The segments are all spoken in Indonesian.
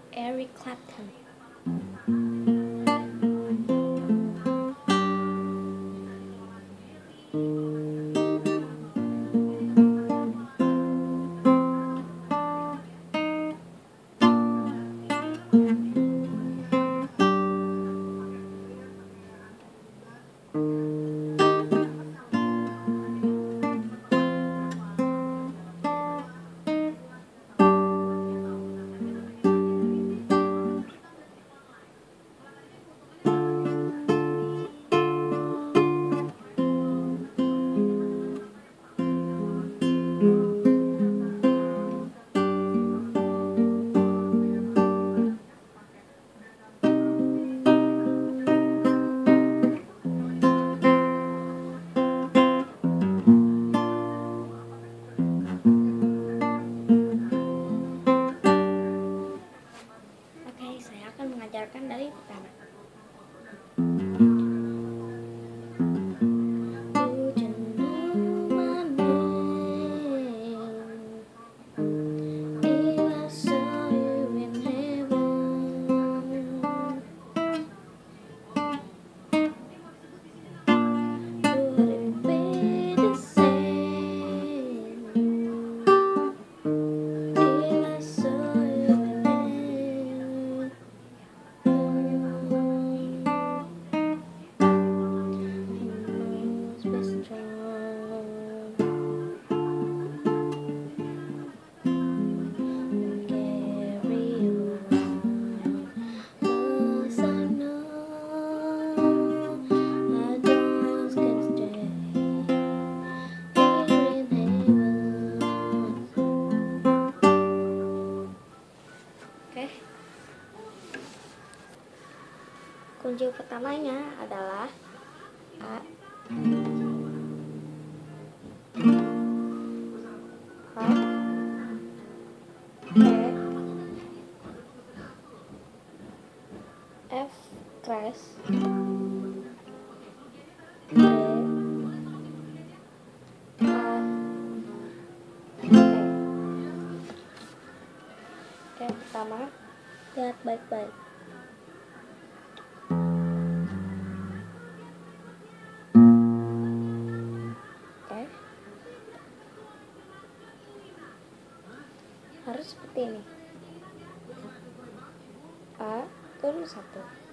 Eric Clapton. Saya akan mengajarkan dari pertama. Kunci pertamanya adalah A, E, F keras, D, A, E. Oke, pertama lihat baik-baik. Harus seperti ini. A turun 1.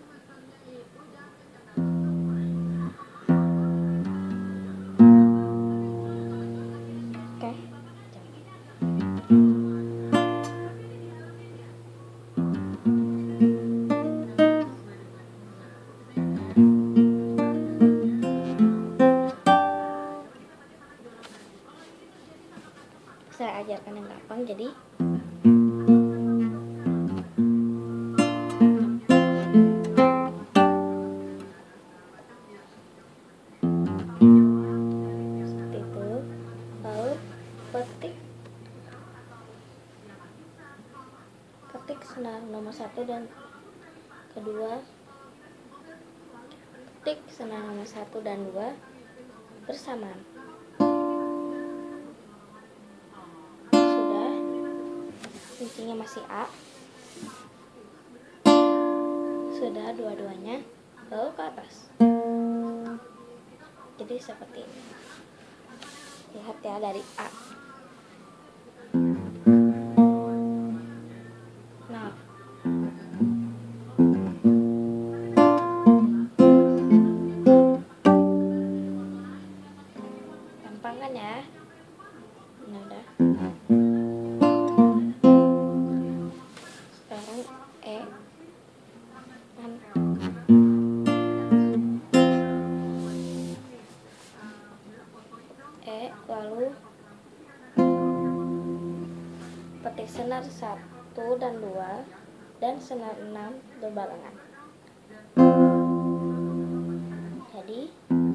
Oke. Saya ajarkan yang gampang, jadi seperti itu. Lalu ketik senar nomor 1 dan kedua, ketik senar nomor 1 dan 2 bersamaan. Sudah, kuncinya masih A. Sudah dua-duanya, lalu ke atas. Jadi seperti ini. Lihat ya dari A. Nah, gampang kan ya? Nah, udah. Sekarang E. Lalu petik senar 1 dan 2 dan senar 6 berbarengan. Jadi